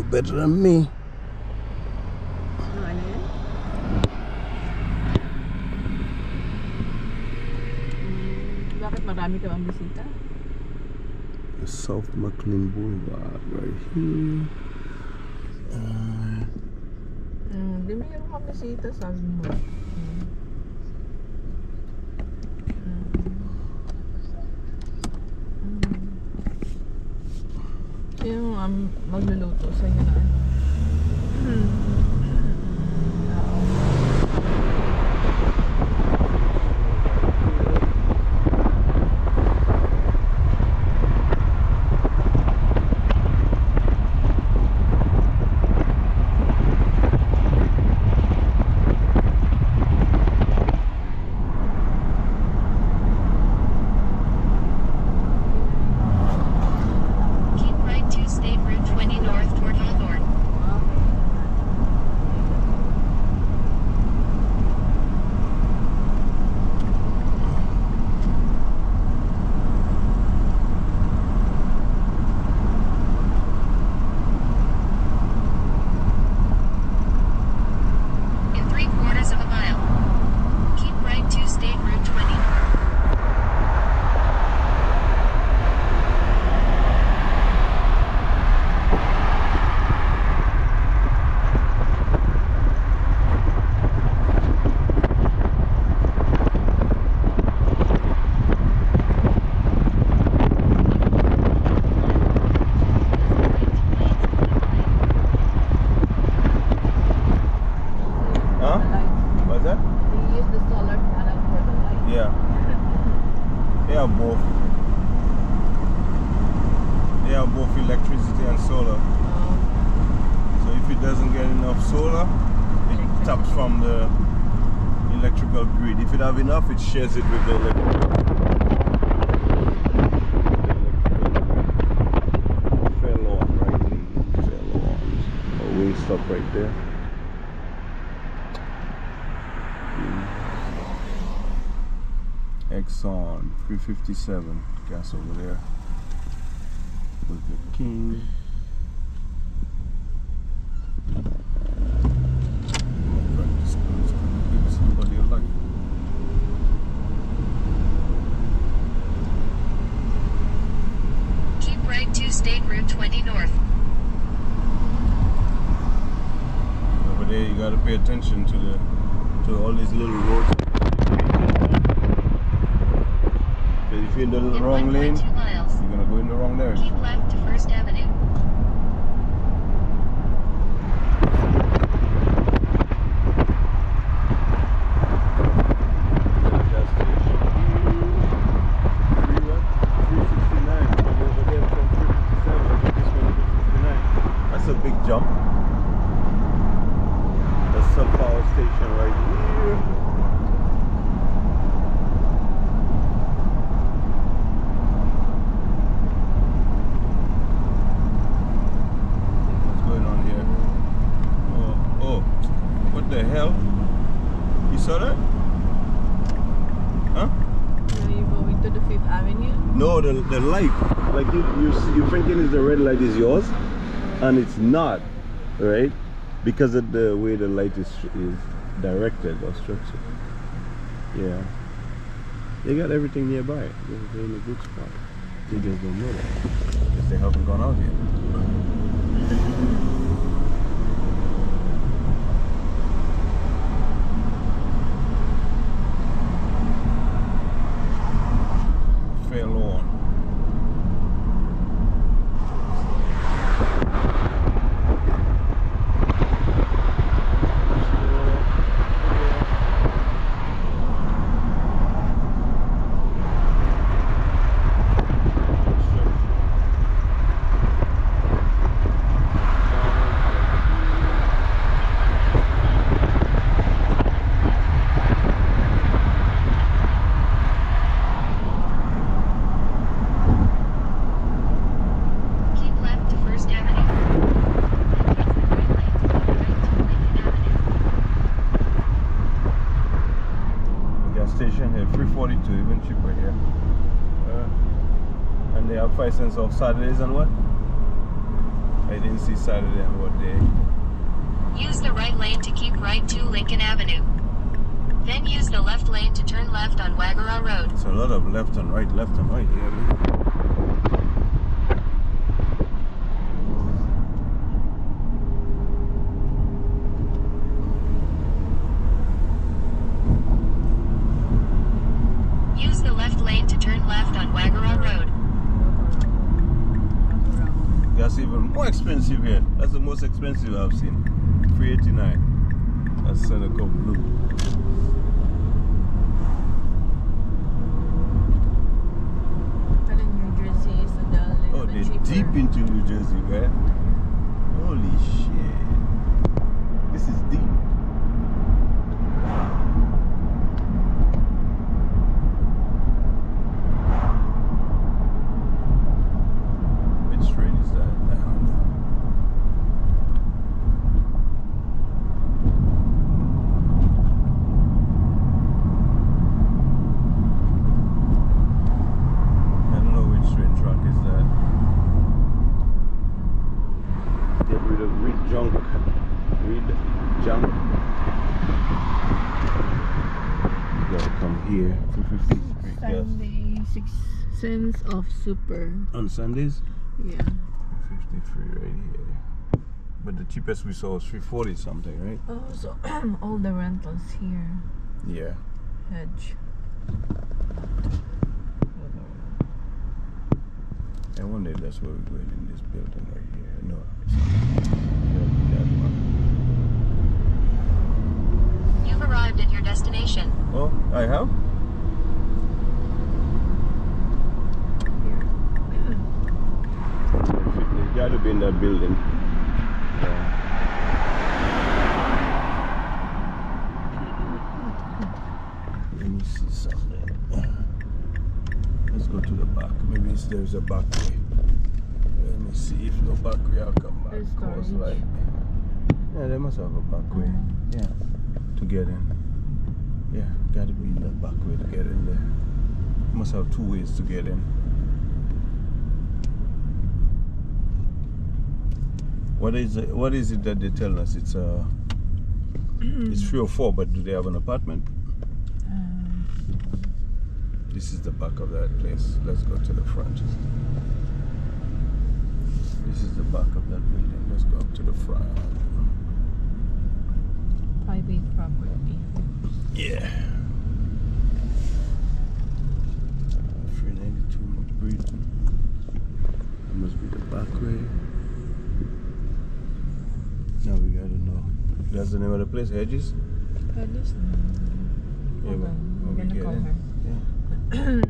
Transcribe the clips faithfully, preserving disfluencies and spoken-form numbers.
better than me. Ano yan? Hmm, bakit marami ka bang bisita? The South McLean Boulevard right here. Uh, Hmm, di mayroon kang bisita, sabi mo. Hmm. Hmm. Hmm. Yung um, magluluto sa inyo na ano? Hmm. Electricity and solar. So if it doesn't get enough solar, it taps from the electrical grid. If it have enough, it shares it with the electrical grid. Fell on, right? Fell on. Oh, we stop right there. Exxon three fifty-seven gas over there. Burger King. Somebody like. Keep right to State Route twenty North. Over there, you gotta pay attention to the to all these little roads. If you're in the in wrong lane, miles, you're gonna go in the wrong direction. Keep left to First Avenue. That's a big jump. That's a power station right here. The hell? You saw that? Huh? Are you going to the Fifth Avenue? No, the, the light. Like you, you, you're thinking is the red light is yours, and it's not, right? Because of the way the light is is directed or structured. Yeah. They got everything nearby. They're, they're in a good spot. They just don't know that. Because they haven't gone out yet. Fell on. Station here, three forty-two, even cheaper here. Uh, and they have five cents off Saturdays and what? I didn't see Saturday and what day. Use the right lane to keep right to Lincoln Avenue. Then use the left lane to turn left on Wagara Road. It's a lot of left and right, left and right here. Man. Use the left lane to turn left on Wagara Road. That's even more expensive here. That's the most expensive I've seen. three eighty-nine. That's Seneca Blue. But in New Jersey is a little Oh, bit they're cheaper. deep into New Jersey, man. Holy shit. This is deep. Which train is that? I don't know. I don't know which train track is that. Get rid of read junk. Read junk. You gotta come here. three fifty. Sunday, six cents off super. On Sundays? Yeah. fifty-three right here. But the cheapest we saw was three forty something, right? Oh, so all the rentals here. Yeah. Hedge. I wonder if that's where we're going in this building right here. No. It's gotta be that one. You've arrived at your destination. Oh, I have? They gotta be in that building. Yeah. Let me see something. Let's go to the back. Maybe it's, there's a back way. Let me see if no back way. I'll come back. There's Cause storage. like, yeah, they must have a back way. Yeah, to get in. Yeah, gotta be in the back way to get in there. Must have two ways to get in. What is it, what is it that they tell us? It's uh, it's three or four, but do they have an apartment? Um, This is the back of that place. Let's go to the front. This is the back of that building. Let's go up to the front. private property. Yeah. three ninety-two McBreed. That must be the back way. Now we gotta know. That's the name of the place, Hedges? Hedges? Yeah, Hold but on, when I'm we gonna get call in. her. Yeah.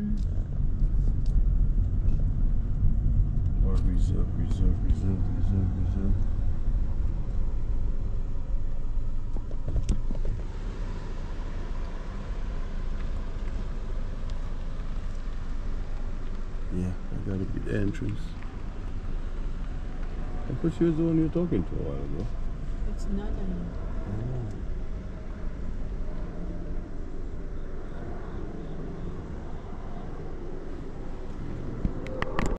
Or reserve, reserve, reserve, reserve, reserve. Yeah, that gotta be the entrance. I thought she was the one you were talking to a while ago. It's not a